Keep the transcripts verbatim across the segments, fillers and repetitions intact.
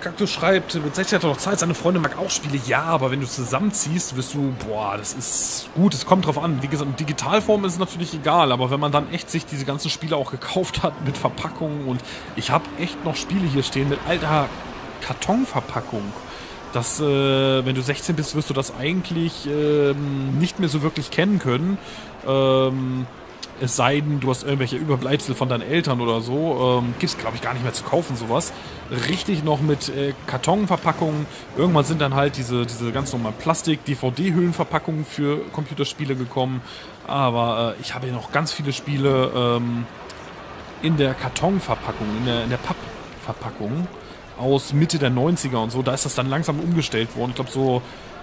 Kaktus schreibt, mit sechzehn hat er noch Zeit, seine Freundin mag auch Spiele. Ja, aber wenn du zusammenziehst, wirst du, boah, das ist gut, es kommt drauf an. Wie gesagt, in Digitalform ist es natürlich egal, aber wenn man dann echt sich diese ganzen Spiele auch gekauft hat mit Verpackungen und ich habe echt noch Spiele hier stehen mit alter Kartonverpackung. Das, äh, wenn du sechzehn bist, wirst du das eigentlich ähm, nicht mehr so wirklich kennen können. Ähm, es sei denn, du hast irgendwelche Überbleibsel von deinen Eltern oder so. Ähm, gibt's, glaube ich, gar nicht mehr zu kaufen, sowas. Richtig noch mit äh, Kartonverpackungen. Irgendwann sind dann halt diese, diese ganz normalen Plastik-D V D-Hüllenverpackungen für Computerspiele gekommen. Aber äh, ich habe hier noch ganz viele Spiele ähm, in der Kartonverpackung, in der, in der Pappverpackung aus Mitte der neunziger und so. Da ist das dann langsam umgestellt worden. Ich glaube so...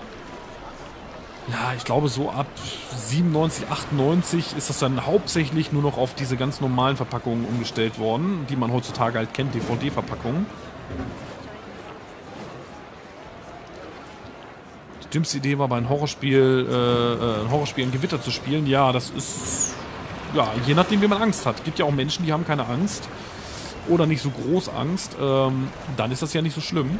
Ja, ich glaube so ab siebenundneunzig, achtundneunzig ist das dann hauptsächlich nur noch auf diese ganz normalen Verpackungen umgestellt worden, die man heutzutage halt kennt, D V D-Verpackungen. Die dümmste Idee war, bei einem Horrorspiel, äh, ein Horrorspiel in Gewitter zu spielen. Ja, das ist, ja, je nachdem, wie man Angst hat. Es gibt ja auch Menschen, die haben keine Angst oder nicht so groß Angst. Ähm, dann ist das ja nicht so schlimm.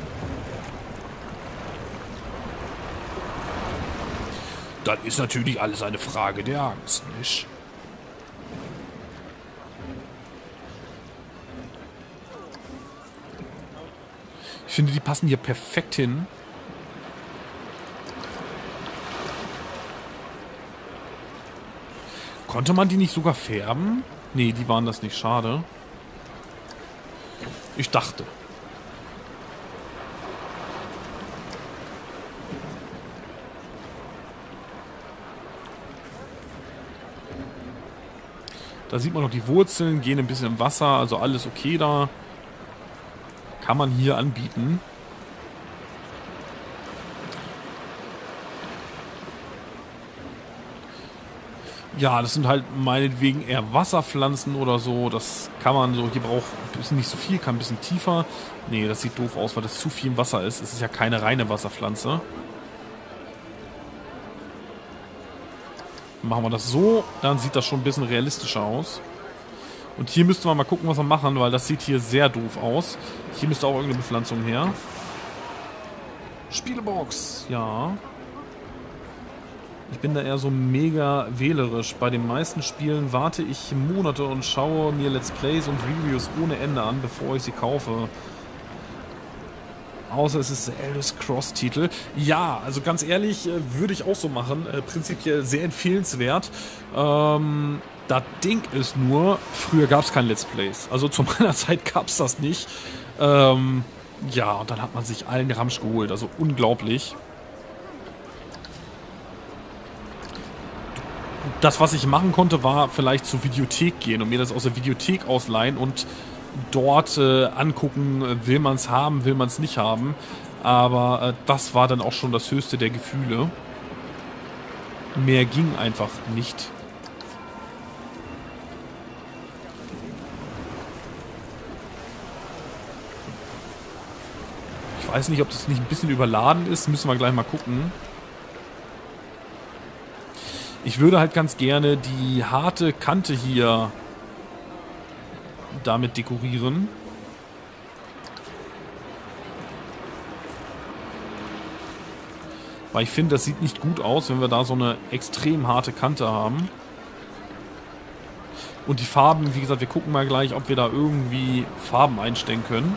Dann ist natürlich alles eine Frage der Angst, nicht? Ich finde, die passen hier perfekt hin. Konnte man die nicht sogar färben? Nee, die waren das nicht. Schade. Ich dachte. Da sieht man noch die Wurzeln, gehen ein bisschen im Wasser, also alles okay da. Kann man hier anbieten. Ja, das sind halt meinetwegen eher Wasserpflanzen oder so. Das kann man so, hier braucht ein bisschen nicht so viel, kann ein bisschen tiefer. Nee, das sieht doof aus, weil das zu viel im Wasser ist. Es ist ja keine reine Wasserpflanze. Machen wir das so, dann sieht das schon ein bisschen realistischer aus. Und hier müsste man mal gucken, was wir machen, weil das sieht hier sehr doof aus. Hier müsste auch irgendeine Bepflanzung her. Spielebox, ja. Ich bin da eher so mega wählerisch. Bei den meisten Spielen warte ich Monate und schaue mir Let's Plays und Reviews ohne Ende an, bevor ich sie kaufe. Außer es ist Elder Cross Titel. Ja, also ganz ehrlich, äh, würde ich auch so machen. Äh, prinzipiell sehr empfehlenswert. Ähm, das Ding ist nur, früher gab es kein Let's Plays. Also zu meiner Zeit gab es das nicht. Ähm, ja, und dann hat man sich allen Ramsch geholt. Also unglaublich. Das, was ich machen konnte, war vielleicht zur Videothek gehen und mir das aus der Videothek ausleihen und dort äh, angucken, will man es haben, will man es nicht haben. Aber äh, das war dann auch schon das höchste der Gefühle. Mehr ging einfach nicht. Ich weiß nicht, ob das nicht ein bisschen überladen ist. Müssen wir gleich mal gucken. Ich würde halt ganz gerne die harte Kante hier damit dekorieren. Weil ich finde, das sieht nicht gut aus, wenn wir da so eine extrem harte Kante haben. Und die Farben, wie gesagt, wir gucken mal gleich, ob wir da irgendwie Farben einstellen können.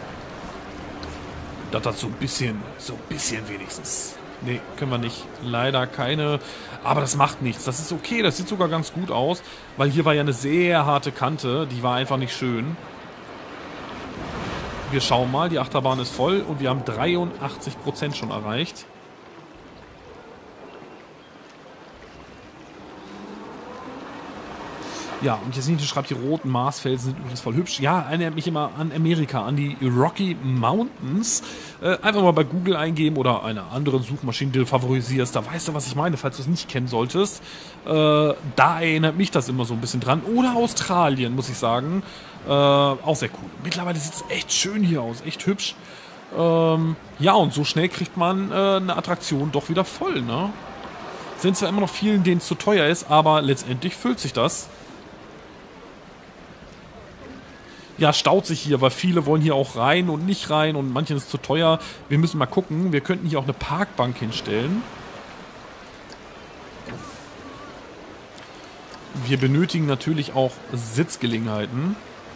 Dass das so ein bisschen, so ein bisschen wenigstens. Nee, können wir nicht. Leider keine. Aber das macht nichts. Das ist okay. Das sieht sogar ganz gut aus. Weil hier war ja eine sehr harte Kante. Die war einfach nicht schön. Wir schauen mal. Die Achterbahn ist voll. Und wir haben dreiundachtzig Prozent schon erreicht. Ja, und Jasmin schreibt, die roten Marsfelsen sind übrigens voll hübsch. Ja, erinnert mich immer an Amerika, an die Rocky Mountains. Äh, einfach mal bei Google eingeben oder einer anderen Suchmaschine, die du favorisierst. Da weißt du, was ich meine, falls du es nicht kennen solltest. Äh, da erinnert mich das immer so ein bisschen dran. Oder Australien, muss ich sagen. Äh, auch sehr cool. Mittlerweile sieht es echt schön hier aus, echt hübsch. Ähm, ja, und so schnell kriegt man äh, eine Attraktion doch wieder voll, ne? Sind zwar immer noch vielen, denen es zu teuer ist, aber letztendlich füllt sich das. ja, staut sich hier, weil viele wollen hier auch rein und nicht rein und manchen ist zu teuer. Wir müssen mal gucken. Wir könnten hier auch eine Parkbank hinstellen. Wir benötigen natürlich auch Sitzgelegenheiten.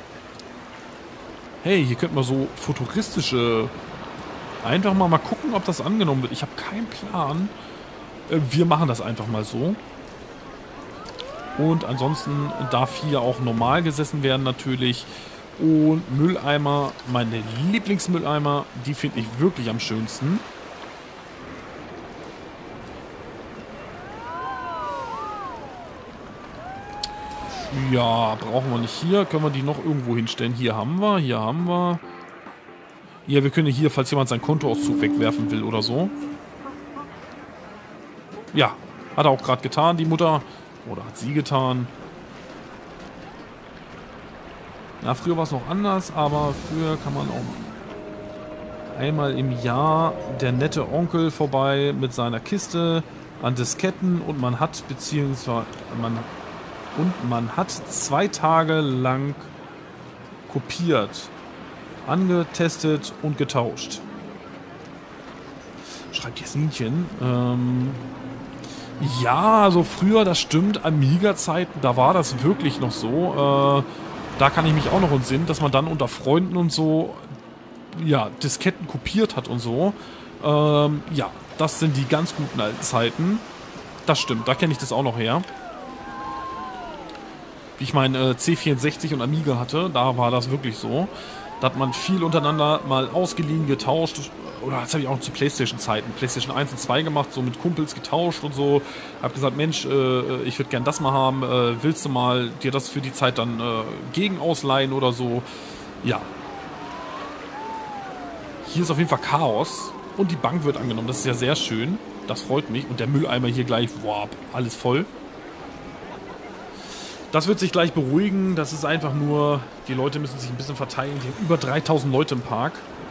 Hey, hier könnten wir so futuristische... Einfach mal mal gucken, ob das angenommen wird. Ich habe keinen Plan. Wir machen das einfach mal so. Und ansonsten darf hier auch normal gesessen werden natürlich. Und Mülleimer, meine Lieblingsmülleimer, die finde ich wirklich am schönsten. Ja, brauchen wir nicht hier. Können wir die noch irgendwo hinstellen? Hier haben wir, hier haben wir. Ja, wir können hier, falls jemand seinen Kontoauszug wegwerfen will oder so. Ja, hat er auch gerade getan, die Mutter. Oder hat sie getan. Ja, früher war es noch anders, aber früher kann man auch einmal im Jahr der nette Onkel vorbei mit seiner Kiste an Disketten und man hat, beziehungsweise man und man hat zwei Tage lang kopiert, angetestet und getauscht. Schreibt Jasminchen. Ähm, ja, also früher, das stimmt, Amiga-Zeiten, da war das wirklich noch so. Äh, da kann ich mich auch noch entsinnen, dass man dann unter Freunden und so, ja, Disketten kopiert hat und so. Ähm, ja, das sind die ganz guten alten Zeiten. Das stimmt, da kenne ich das auch noch her. Wie ich mein äh, C vierundsechzig und Amiga hatte, da war das wirklich so. Da hat man viel untereinander mal ausgeliehen, getauscht. Oder das habe ich auch zu Playstation-Zeiten, Playstation eins und zwei gemacht, so mit Kumpels getauscht und so. Hab gesagt, Mensch, äh, ich würde gern das mal haben. Äh, willst du mal dir das für die Zeit dann äh, gegen ausleihen oder so? Ja. Hier ist auf jeden Fall Chaos. Und die Bank wird angenommen. Das ist ja sehr schön. Das freut mich. Und der Mülleimer hier gleich, wow, alles voll. Das wird sich gleich beruhigen. Das ist einfach nur, die Leute müssen sich ein bisschen verteilen. Die haben über dreitausend Leute im Park.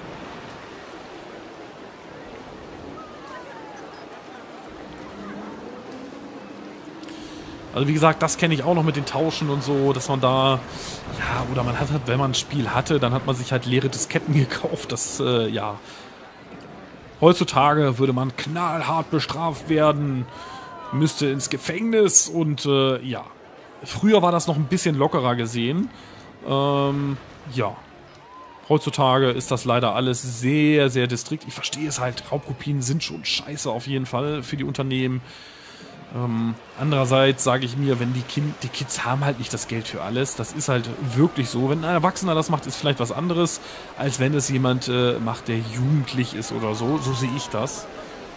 Also wie gesagt, das kenne ich auch noch mit den Tauschen und so, dass man da, ja, oder man hat halt, wenn man ein Spiel hatte, dann hat man sich halt leere Disketten gekauft. Das, äh, ja. Heutzutage würde man knallhart bestraft werden, müsste ins Gefängnis und, äh, ja. Früher war das noch ein bisschen lockerer gesehen. Ähm, ja. Heutzutage ist das leider alles sehr, sehr distrikt. Ich verstehe es halt, Raubkopien sind schon scheiße auf jeden Fall für die Unternehmen. Ähm, andererseits sage ich mir, wenn die, kind, die Kids haben halt nicht das Geld für alles. Das ist halt wirklich so. Wenn ein Erwachsener das macht, ist vielleicht was anderes, als wenn es jemand äh, macht, der jugendlich ist oder so. So sehe ich das.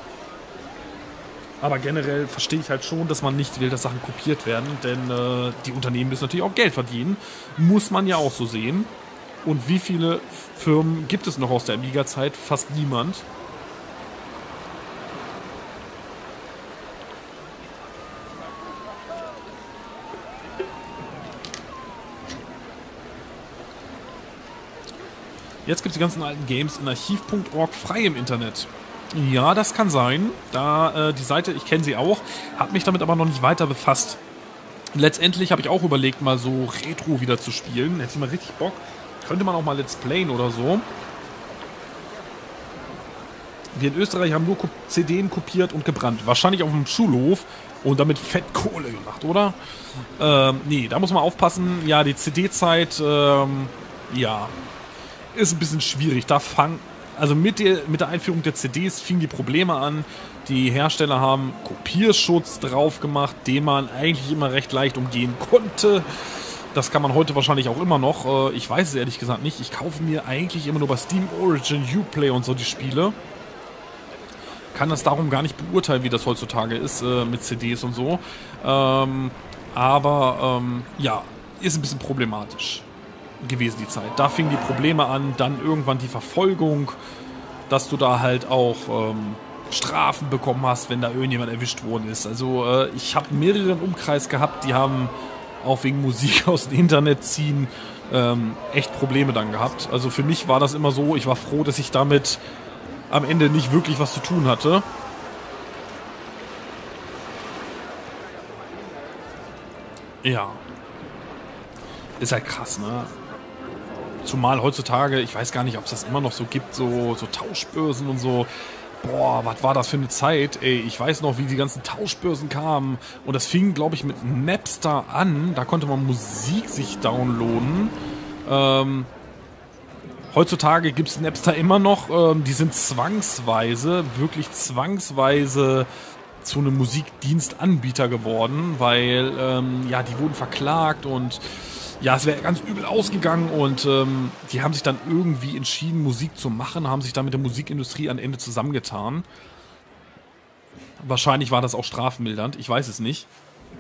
Aber generell verstehe ich halt schon, dass man nicht will, dass Sachen kopiert werden, denn äh, die Unternehmen müssen natürlich auch Geld verdienen. Muss man ja auch so sehen. Und wie viele Firmen gibt es noch aus der Amiga-Zeit? Fast niemand. Jetzt gibt es die ganzen alten Games in archiv punkt org frei im Internet. Ja, das kann sein. Da äh, die Seite, ich kenne sie auch, hat mich damit aber noch nicht weiter befasst. Letztendlich habe ich auch überlegt, mal so Retro wieder zu spielen. Hätte ich mal richtig Bock. Könnte man auch mal Let's Playen oder so. Wir in Österreich haben nur C Ds kopiert und gebrannt. Wahrscheinlich auf dem Schulhof und damit fett Kohle gemacht, oder? Ähm, nee, da muss man aufpassen. Ja, die C D-Zeit, ähm, ja, ist ein bisschen schwierig. Da fangen... Also mit der, mit der Einführung der C Ds fingen die Probleme an. Die Hersteller haben Kopierschutz drauf gemacht, den man eigentlich immer recht leicht umgehen konnte. Das kann man heute wahrscheinlich auch immer noch. Ich weiß es ehrlich gesagt nicht. Ich kaufe mir eigentlich immer nur bei Steam, Origin, Uplay und so die Spiele. Kann das darum gar nicht beurteilen, wie das heutzutage ist mit C Ds und so. Ähm, aber ähm, ja, ist ein bisschen problematisch gewesen die Zeit. Da fingen die Probleme an, dann irgendwann die Verfolgung, dass du da halt auch ähm, Strafen bekommen hast, wenn da irgendjemand erwischt worden ist. Also äh, ich habe mehrere im Umkreis gehabt, die haben auch wegen Musik aus dem Internet ziehen ähm, echt Probleme dann gehabt. Also für mich war das immer so, ich war froh, dass ich damit am Ende nicht wirklich was zu tun hatte. Ja. Ist halt krass, ne? Zumal heutzutage, ich weiß gar nicht, ob es das immer noch so gibt, so, so Tauschbörsen und so. Boah, was war das für eine Zeit? Ey, ich weiß noch, wie die ganzen Tauschbörsen kamen. Und das fing, glaube ich, mit Napster an. Da konnte man Musik sich downloaden. Ähm, heutzutage gibt es Napster immer noch. Ähm, die sind zwangsweise, wirklich zwangsweise zu einem Musikdienstanbieter geworden. Weil, ähm, ja, die wurden verklagt und... Ja, es wäre ganz übel ausgegangen und ähm, die haben sich dann irgendwie entschieden, Musik zu machen, haben sich dann mit der Musikindustrie am Ende zusammengetan. Wahrscheinlich war das auch strafmildernd, ich weiß es nicht.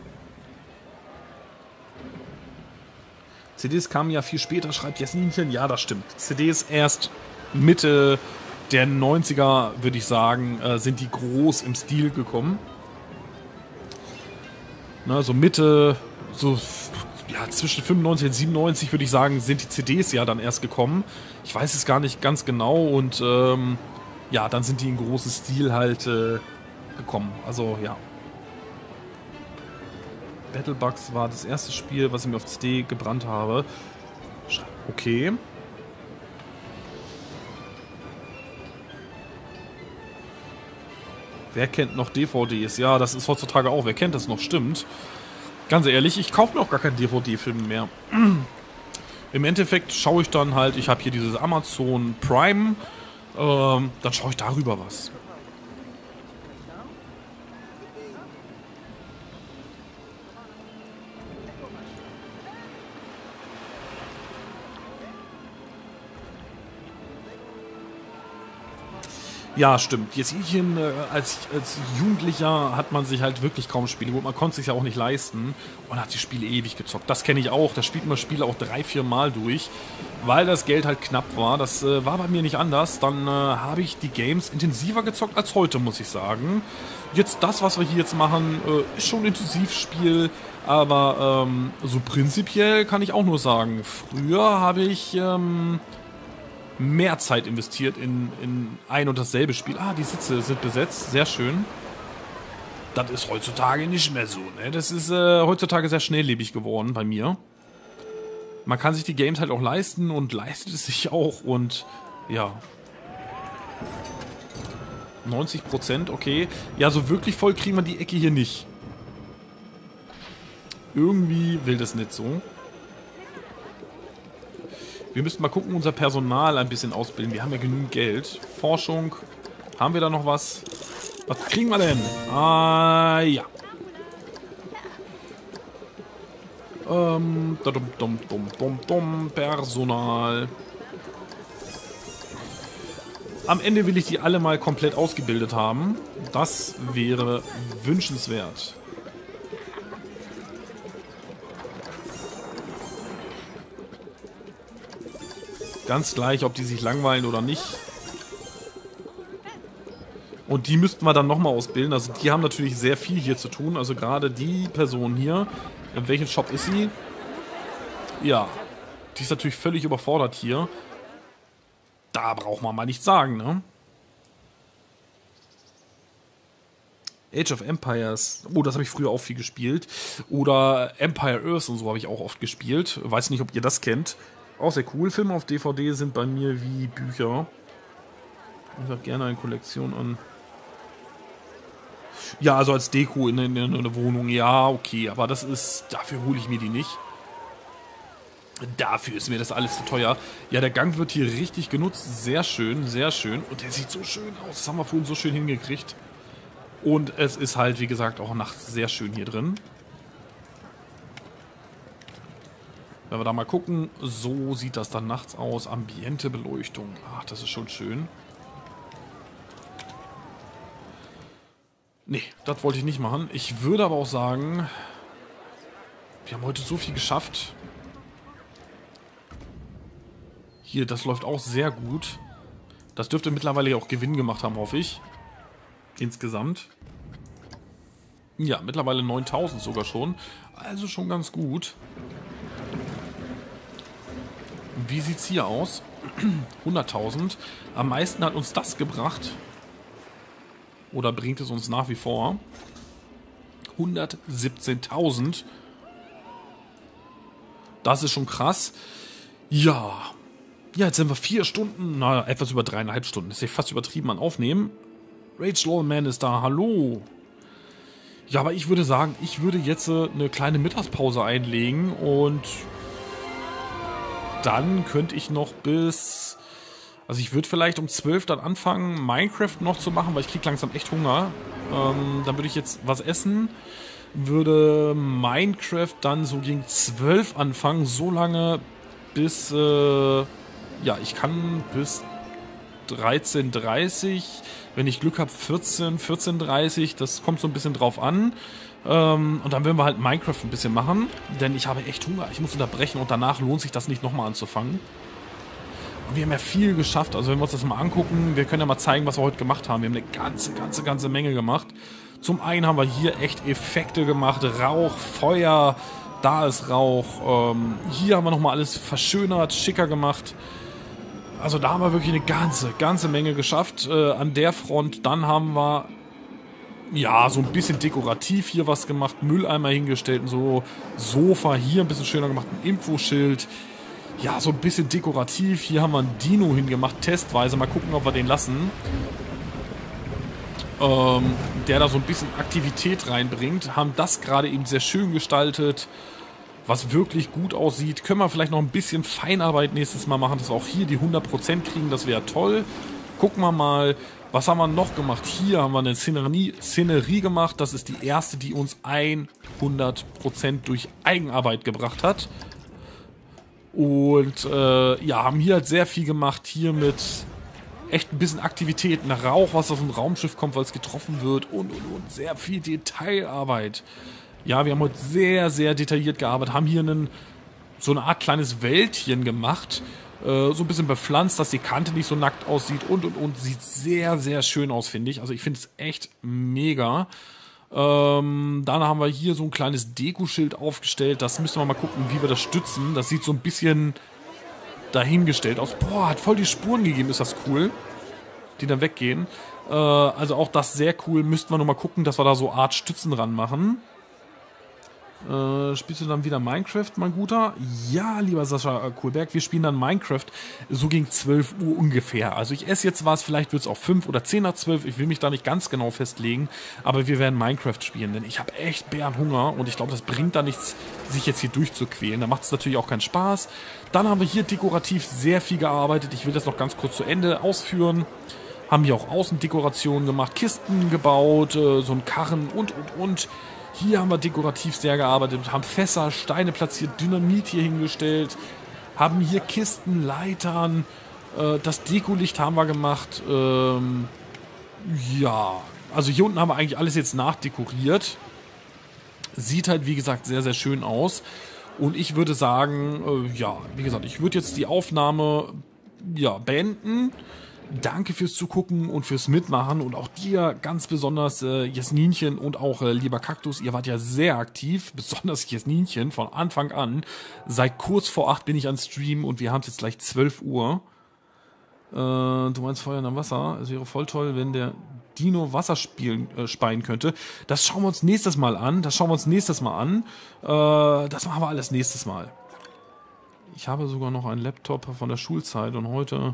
C Ds kamen ja viel später, schreibt Jasminchen. Ja, das stimmt. C Ds erst Mitte der neunziger, würde ich sagen, äh, sind die groß im Stil gekommen. Na, so Mitte, so... Ja, zwischen fünfundneunzig und siebenundneunzig würde ich sagen, sind die C Ds ja dann erst gekommen. Ich weiß es gar nicht ganz genau und ähm, ja, dann sind die in großem Stil halt äh, gekommen. Also ja. Battlebugs war das erste Spiel, was ich mir auf C D gebrannt habe. Okay. Wer kennt noch D V Ds? Ja, das ist heutzutage auch. Wer kennt das noch? Stimmt. Ganz ehrlich, ich kaufe mir auch gar keinen D V D-Film mehr. Im Endeffekt schaue ich dann halt, ich habe hier dieses Amazon Prime, ähm, dann schaue ich darüber was. Ja, stimmt. Jessinchen, äh, als, als Jugendlicher hat man sich halt wirklich kaum Spiele geholt. Man konnte es sich ja auch nicht leisten und hat die Spiele ewig gezockt. Das kenne ich auch. Da spielt man Spiele auch drei, vier Mal durch, weil das Geld halt knapp war. Das äh, war bei mir nicht anders. Dann äh, habe ich die Games intensiver gezockt als heute, muss ich sagen. Jetzt das, was wir hier jetzt machen, äh, ist schon ein Intensivspiel, aber ähm, so prinzipiell kann ich auch nur sagen, früher habe ich... Ähm, mehr Zeit investiert in, in ein und dasselbe Spiel. Ah, die Sitze sind besetzt. Sehr schön. Das ist heutzutage nicht mehr so, ne? Das ist äh, heutzutage sehr schnelllebig geworden bei mir. Man kann sich die Games halt auch leisten und leistet es sich auch und ja. neunzig Prozent, okay. Ja, so wirklich voll kriegen wir die Ecke hier nicht. Irgendwie will das nicht so. Wir müssten mal gucken, unser Personal ein bisschen ausbilden. Wir haben ja genügend Geld. Forschung. Haben wir da noch was? Was kriegen wir denn? Ah, ja. Ähm, dum, dum, dum, dum, dum, Personal. Am Ende will ich die alle mal komplett ausgebildet haben. Das wäre wünschenswert. Ganz gleich, ob die sich langweilen oder nicht. Und die müssten wir dann nochmal ausbilden. Also die haben natürlich sehr viel hier zu tun. Also gerade die Person hier. In welchem Shop ist sie? Ja. Die ist natürlich völlig überfordert hier. Da braucht man mal nichts sagen, ne? Age of Empires. Oh, das habe ich früher auch viel gespielt. Oder Empire Earth und so habe ich auch oft gespielt. Weiß nicht, ob ihr das kennt. Auch sehr cool. Filme auf D V D sind bei mir wie Bücher. Ich habe gerne eine Kollektion an. Ja, also als Deko in, in, in einer Wohnung. Ja, okay. Aber das ist... Dafür hole ich mir die nicht. Dafür ist mir das alles zu teuer. Ja, der Gang wird hier richtig genutzt. Sehr schön, sehr schön. Und der sieht so schön aus. Das haben wir vorhin so schön hingekriegt. Und es ist halt, wie gesagt, auch nachts sehr schön hier drin. Wenn wir da mal gucken, so sieht das dann nachts aus. Ambientebeleuchtung. Ach, das ist schon schön. Nee, das wollte ich nicht machen. Ich würde aber auch sagen, wir haben heute so viel geschafft. Hier, das läuft auch sehr gut. Das dürfte mittlerweile auch Gewinn gemacht haben, hoffe ich. Insgesamt. Ja, mittlerweile neuntausend sogar schon. Also schon ganz gut. Wie sieht's hier aus? hunderttausend. Am meisten hat uns das gebracht. Oder bringt es uns nach wie vor? hundertsiebzehntausend. Das ist schon krass. Ja. Ja, jetzt sind wir vier Stunden, na, etwas über dreieinhalb Stunden. Das ist ja fast übertrieben an Aufnehmen. Rage Lawman ist da, hallo. Ja, aber ich würde sagen, ich würde jetzt äh, eine kleine Mittagspause einlegen und dann könnte ich noch bis... Also ich würde vielleicht um zwölf dann anfangen, Minecraft noch zu machen, weil ich kriege langsam echt Hunger. Ähm, dann würde ich jetzt was essen, würde Minecraft dann so gegen zwölf anfangen, so lange bis... Äh, ja, ich kann bis dreizehn Uhr dreißig, wenn ich Glück habe vierzehn, vierzehn Uhr dreißig, das kommt so ein bisschen drauf an. Ähm, und dann werden wir halt Minecraft ein bisschen machen, denn ich habe echt Hunger, ich muss unterbrechen und danach lohnt sich das nicht nochmal anzufangen. Und wir haben ja viel geschafft, also wenn wir uns das mal angucken, wir können ja mal zeigen, was wir heute gemacht haben. Wir haben eine ganze, ganze, ganze Menge gemacht. Zum einen haben wir hier echt Effekte gemacht, Rauch, Feuer, da ist Rauch. Ähm, hier haben wir nochmal alles verschönert, schicker gemacht. Also da haben wir wirklich eine ganze, ganze Menge geschafft äh, an der Front. Dann haben wir, ja, so ein bisschen dekorativ hier was gemacht. Mülleimer hingestellt und so. Sofa hier ein bisschen schöner gemacht. Ein Infoschild. Ja, so ein bisschen dekorativ. Hier haben wir ein Dino hingemacht, testweise. Mal gucken, ob wir den lassen. Ähm, der da so ein bisschen Aktivität reinbringt. Haben das gerade eben sehr schön gestaltet. Was wirklich gut aussieht. Können wir vielleicht noch ein bisschen Feinarbeit nächstes Mal machen, dass wir auch hier die hundert Prozent kriegen. Das wäre toll. Gucken wir mal, was haben wir noch gemacht. Hier haben wir eine Szenerie, Szenerie gemacht. Das ist die erste, die uns hundert Prozent durch Eigenarbeit gebracht hat. Und äh, ja, haben hier halt sehr viel gemacht. Hier mit echt ein bisschen Aktivität. Nach Rauch, was auf ein Raumschiff kommt, weil es getroffen wird. Und, und, und. Sehr viel Detailarbeit. Ja, wir haben heute sehr, sehr detailliert gearbeitet, haben hier einen, so eine Art kleines Wäldchen gemacht, äh, so ein bisschen bepflanzt, dass die Kante nicht so nackt aussieht und, und, und, sieht sehr, sehr schön aus, finde ich. Also ich finde es echt mega. Ähm, dann haben wir hier so ein kleines Dekoschild aufgestellt, das müssen wir mal gucken, wie wir das stützen. Das sieht so ein bisschen dahingestellt aus. Boah, hat voll die Spuren gegeben, ist das cool, die dann weggehen. Äh, also auch das sehr cool, müssten wir nur mal gucken, dass wir da so Art Stützen dran machen. Äh, spielst du dann wieder Minecraft, mein Guter? Ja, lieber Sascha Kohlberg, wir spielen dann Minecraft so gegen zwölf Uhr ungefähr. Also ich esse jetzt was, vielleicht wird es auch fünf oder zehn nach zwölf, ich will mich da nicht ganz genau festlegen, aber wir werden Minecraft spielen, denn ich habe echt Bärenhunger und ich glaube, das bringt da nichts, sich jetzt hier durchzuquälen. Da macht es natürlich auch keinen Spaß. Dann haben wir hier dekorativ sehr viel gearbeitet, ich will das noch ganz kurz zu Ende ausführen. Haben hier auch Außendekorationen gemacht, Kisten gebaut, äh, so ein Karren und, und, und. Hier haben wir dekorativ sehr gearbeitet, haben Fässer, Steine platziert, Dynamit hier hingestellt, haben hier Kisten, Leitern, äh, das Dekolicht haben wir gemacht. Ähm, ja, also hier unten haben wir eigentlich alles jetzt nachdekoriert. Sieht halt, wie gesagt, sehr, sehr schön aus. Und ich würde sagen, äh, ja, wie gesagt, ich würde jetzt die Aufnahme ja, beenden. Danke fürs Zugucken und fürs Mitmachen und auch dir ganz besonders äh, Jasminchen und auch äh, lieber Kaktus, ihr wart ja sehr aktiv, besonders Jasminchen von Anfang an. Seit kurz vor acht bin ich an Stream und wir haben jetzt gleich zwölf Uhr. Äh, du meinst Feuer am Wasser? Es wäre voll toll, wenn der Dino Wasser spielen, äh, speien könnte. Das schauen wir uns nächstes Mal an. Das schauen wir uns nächstes Mal an. Äh, das machen wir alles nächstes Mal. Ich habe sogar noch einen Laptop von der Schulzeit und heute...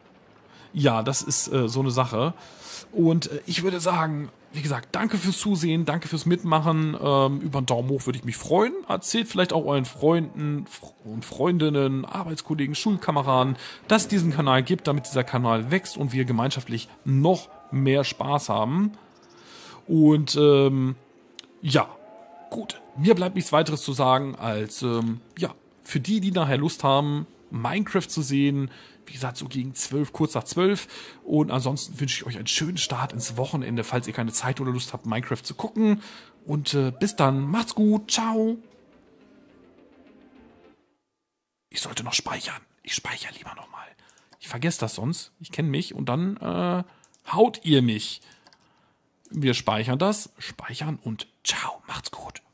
Ja, das ist äh, so eine Sache. Und äh, ich würde sagen, wie gesagt, danke fürs Zusehen, danke fürs Mitmachen. Ähm, über einen Daumen hoch würde ich mich freuen. Erzählt vielleicht auch euren Freunden und Freundinnen, Arbeitskollegen, Schulkameraden, dass es diesen Kanal gibt, damit dieser Kanal wächst und wir gemeinschaftlich noch mehr Spaß haben. Und ähm, ja, gut. Mir bleibt nichts weiteres zu sagen als, ähm, ja, für die, die nachher Lust haben, Minecraft zu sehen, wie gesagt, so gegen zwölf, kurz nach zwölf. Und ansonsten wünsche ich euch einen schönen Start ins Wochenende, falls ihr keine Zeit oder Lust habt, Minecraft zu gucken. Und äh, bis dann, macht's gut, ciao. Ich sollte noch speichern. Ich speichere lieber nochmal. Ich vergesse das sonst. Ich kenne mich und dann äh, haut ihr mich. Wir speichern das, speichern und ciao, macht's gut.